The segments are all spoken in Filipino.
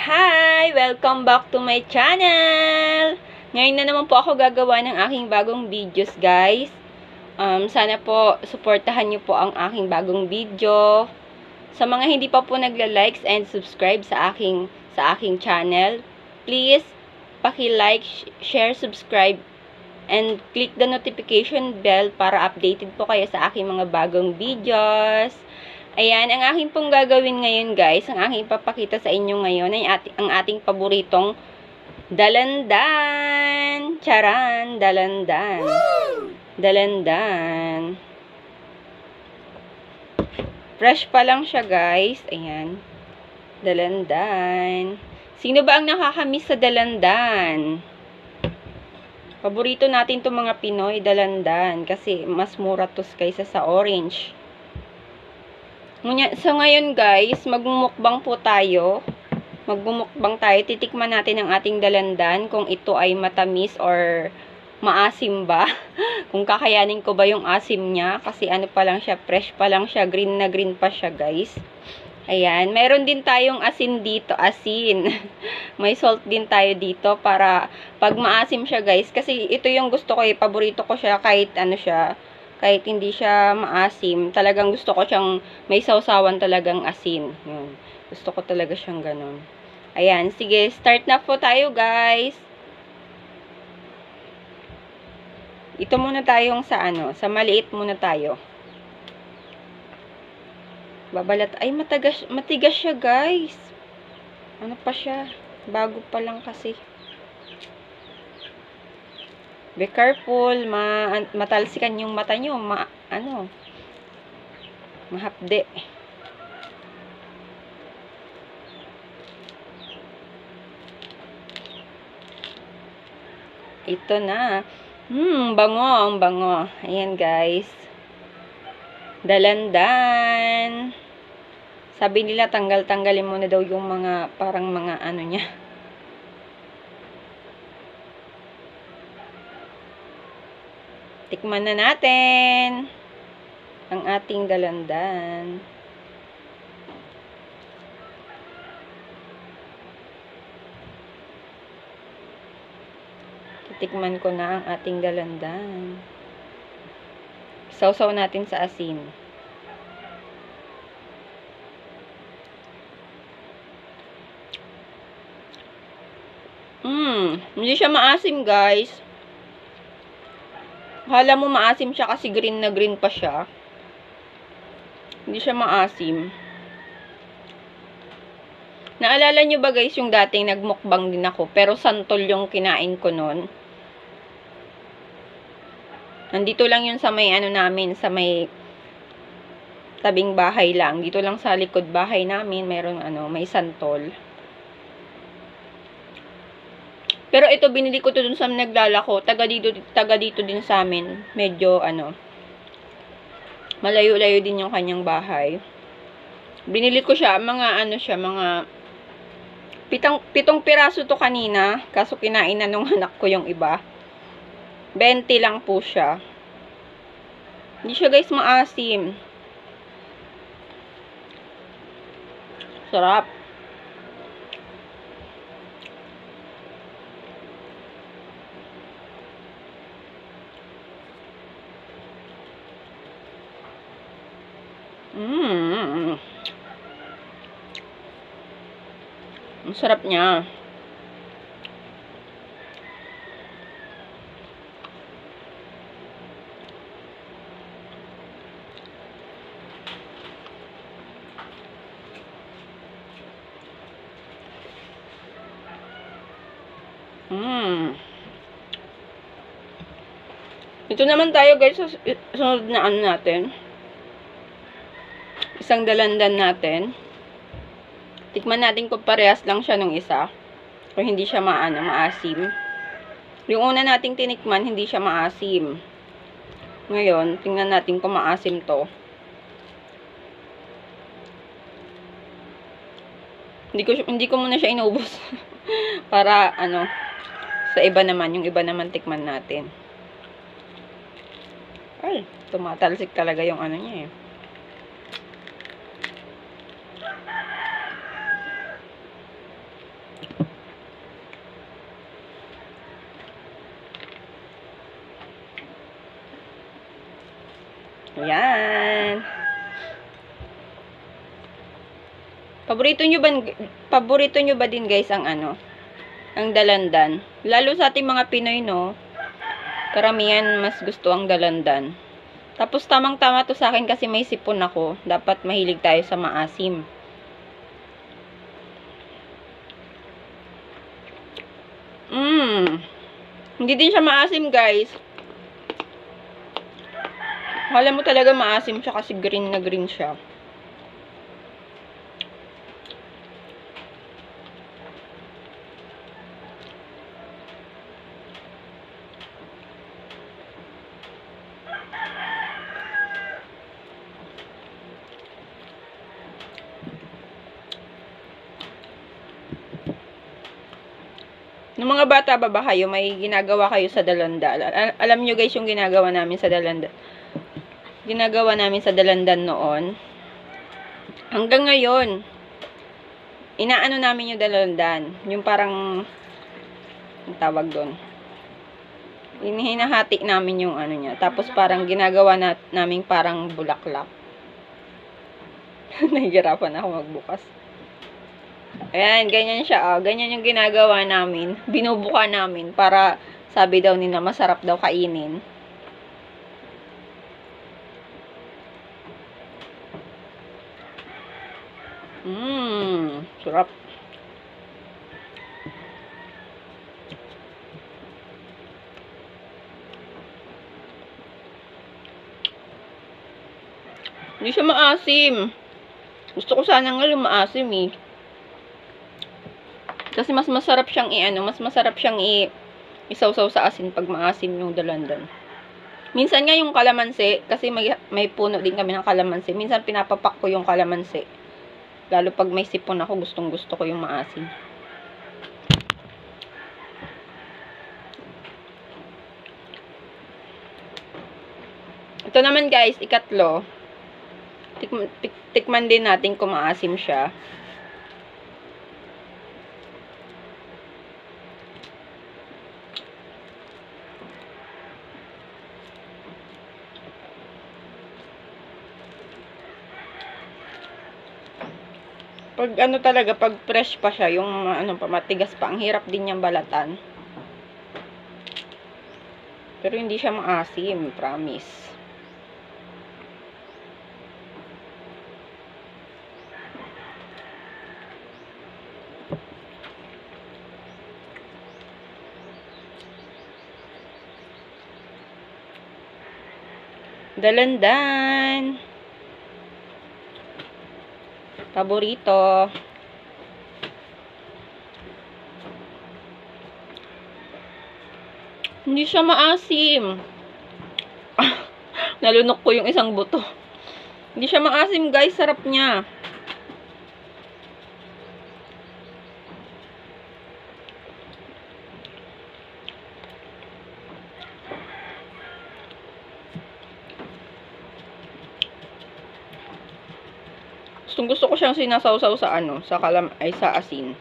Hi! Welcome back to my channel! Ngayon na naman po ako gagawa ng aking bagong videos, guys. Sana po, supportahan niyo po ang aking bagong video. Sa mga hindi pa po nagla-likes and subscribe sa aking channel, please, paki-like, share, subscribe, and click the notification bell para updated po kayo sa aking mga bagong videos. Ayan, ang aking pong gagawin ngayon, guys, ang aking ipapakita sa inyo ngayon ay ang ating paboritong dalandan. Charan, dalandan. Woo! Dalandan. Fresh pa lang siya, guys. Ayan. Dalandan. Sino ba ang nakakamiss sa dalandan? Paborito natin itong mga Pinoy, dalandan. Kasi mas mura to kaysa sa orange. So, ngayon guys, magmumukbang po tayo. Magmumukbang tayo. Titikman natin ang ating dalandan kung ito ay matamis or maasim ba. Kung kakayanin ko ba yung asim niya. Kasi ano pa lang siya, fresh pa lang siya. Green na green pa siya, guys. Ayan. Meron din tayong asin dito. Asin. May salt din tayo dito para pag maasim siya, guys. Kasi ito yung gusto ko eh. Paborito ko siya kahit ano siya. Kahit hindi siya maasim, talagang gusto ko siyang may sausawan talagang asin. Yun. Gusto ko talaga siyang ganun. Ayan, sige, start na po tayo, guys. Ito muna tayong sa sa maliit muna tayo. Babalat, ay matigas siya, guys. Ano pa siya? Bago pa lang kasi. Be careful, matalsikan yung mata nyo, mahapde. Ito na. Bango, ang bango. Ayan, guys. Dalandan. Sabi nila, tanggalin mo na daw yung mga, parang mga ano niya. Tikman na natin ang ating dalandan. Titikman ko na ang ating dalandan. Sausaw natin sa asin. Hindi siya maasim, guys. Akala mo maasim siya kasi green na green pa siya. Hindi siya maasim. Naalala nyo ba, guys, yung dating nagmukbang din ako, pero santol yung kinain ko nun. Nandito lang yun sa may namin, sa may tabing bahay lang. Dito lang sa likod bahay namin, meron may santol. Pero ito, binili ko to dun sa naglalako. Taga dito din sa amin. Medyo, malayo-layo din yung kanyang bahay. Binili ko siya, mga pitong piraso to kanina. Kaso kinain na nung anak ko yung iba. 20 lang po siya. Hindi siya, guys, maasim. Sarap. Ang sarap niya. Ito naman tayo, guys, sa sunod na natin. Isang dalandan natin. Tikman natin kung parehas lang siya nung isa. O hindi siya maasim. Yung una nating tinikman, hindi siya maasim. Ngayon, tingnan natin kung maasim to. Hindi ko muna siya inubos. Para, sa iba naman, yung iba naman tikman natin. Ay, tumatalsik talaga yung niya eh. Ayan. Paborito nyo ba din guys ang ano? Ang dalandan. Lalo sa ating mga Pinoy, no? Karamihan mas gusto ang dalandan. Tapos tamang-tama to sa akin kasi may sipon ako. Dapat mahilig tayo sa maasim. Hindi din siya maasim, guys. Alam mo talaga maasim siya kasi green na green siya. Nung mga bata ba kayo, may ginagawa kayo sa dalandan? Alam nyo guys yung ginagawa namin sa dalandan. Ginagawa namin sa dalandan noon. Hanggang ngayon, inaano namin yung dalandan. Yung parang, ang tawag doon. Hinahati namin yung ano niya. Tapos parang ginagawa namin parang bulaklak. Nahihirapan ako magbukas. Ayan, ganyan siya. Ganyan yung ginagawa namin. Binubuka namin para sabi daw nila masarap daw kainin. Sarap. Hindi siya maasim. Gusto ko sana nga lumaasim eh. Kasi mas masarap siyang mas masarap siyang isawsaw sa asin pag maasim yung dalandan. Minsan nga yung kalamansi, kasi may puno din kami ng kalamansi. Minsan pinapapak ko yung kalamansi. Lalo pag may sipon ako, gustong-gusto ko yung maasim. Ito naman guys, ikatlo. Tikman din natin kung maasim siya. Pag ano talaga, pag fresh pa siya, yung matigas pa, ang hirap din niyang balatan. Pero hindi siya maasim, promise. Dalandan. Paborito. Hindi siya maasim. Nalunok ko yung isang buto. Hindi siya maasim, guys. Sarap niya. Gusto ko siyang sinasawsaw sa sa asin.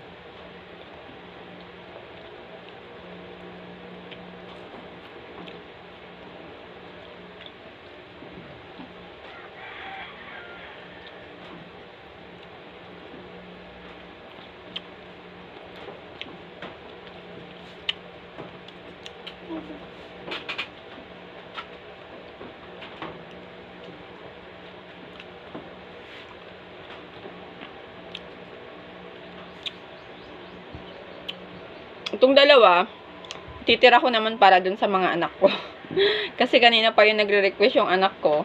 Itong dalawa, titira ko naman para dun sa mga anak ko. Kasi kanina pa yung nagre-request yung anak ko.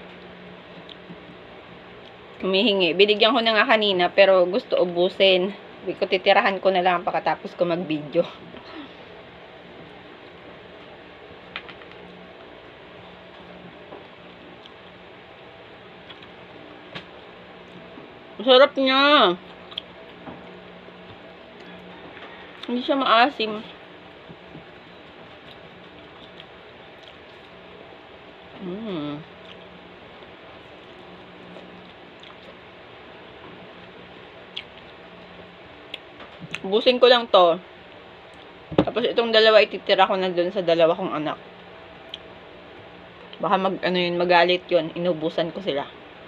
Humihingi. Binigyan ko na nga kanina, pero gusto ubusin. Sabi ko, titirahan ko na lang pagkatapos ko mag-video. Sarap niya. Hindi siya maasim. Ubusin ko lang to. Tapos itong dalawa ititira ko na dun sa dalawa kong anak. Baka magalit yun. Inubusan ko sila.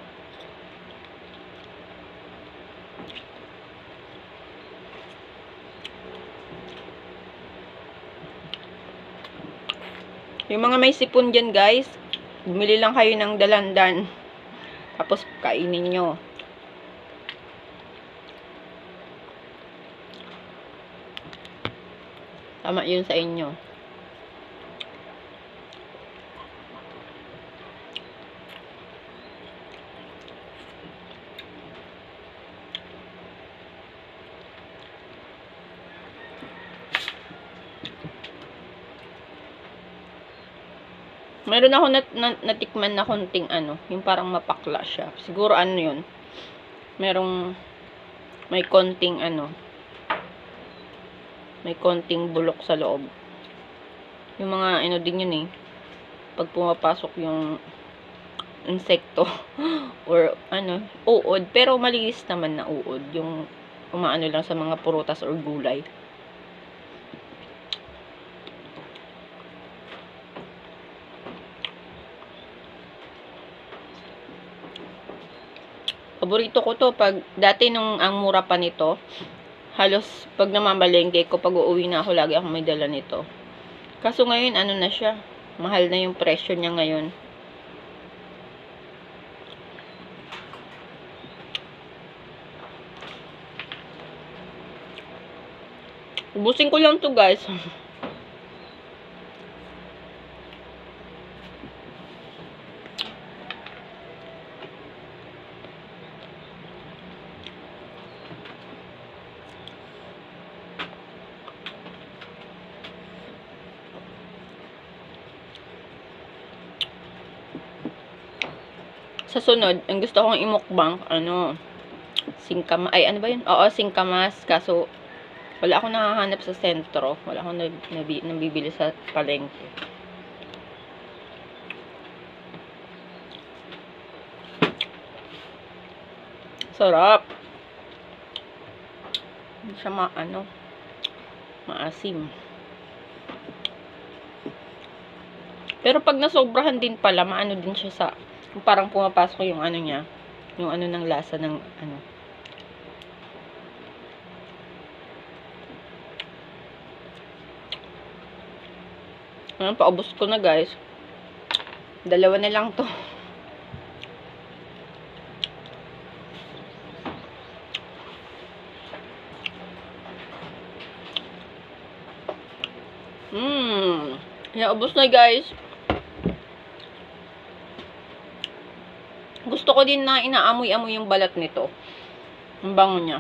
Yung mga may sipon dyan, guys, bumili lang kayo ng dalandan. Tapos, kainin nyo. Tama yun sa inyo. Meron ako natikman na konting yung parang mapakla siya. Siguro yun. May konting may konting bulok sa loob. Yung mga din yun eh. Pag pumapasok yung insekto or uod, pero malinis naman na uod. Yung umaano lang sa mga prutas or gulay. Paborito ko to pag dati nung ang mura pa nito, halos pag namamalengke ko, pag uuwi na ako, lagi ako may dala nito. Kaso ngayon, na siya, mahal na yung presyo niya ngayon. Ubusin ko lang to, guys. Sa sunod, ang gusto kong imukbang, singkamas, ano ba yun? Oo, singkamas, kaso, wala akong nakahanap sa sentro. Wala akong nabibili sa palengke. Sarap. Hindi siya maasim. Pero pag nasobrahan din pala, din siya sa parang pumapasok yung niya, yung ng lasa ng paubos ko na, guys. Dalawa na lang to. Naubos na, guys. Gusto ko din na inaamoy-amoy yung balat nito. Ang bango niya.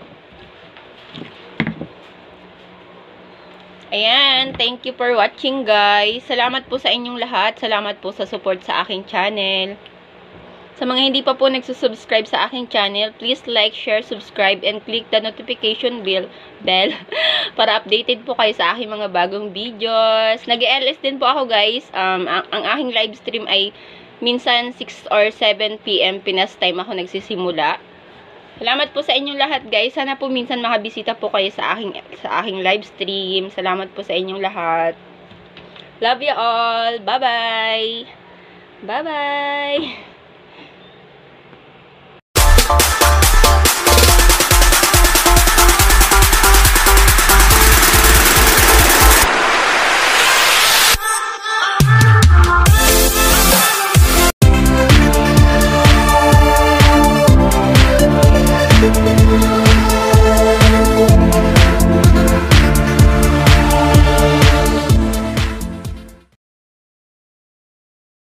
Ayan, thank you for watching, guys. Salamat po sa inyong lahat. Salamat po sa support sa aking channel. Sa mga hindi pa po nagsusubscribe sa aking channel, please like, share, subscribe, and click the notification bell para updated po kayo sa aking mga bagong videos. Nag-LS din po ako, guys. Ang aking live stream ay minsan 6 or 7 PM Pinas time ako nagsisimula. Salamat po sa inyong lahat, guys. Sana po minsan makabisita po kayo sa aking live stream. Salamat po sa inyong lahat. Love you all. Bye-bye. Bye-bye.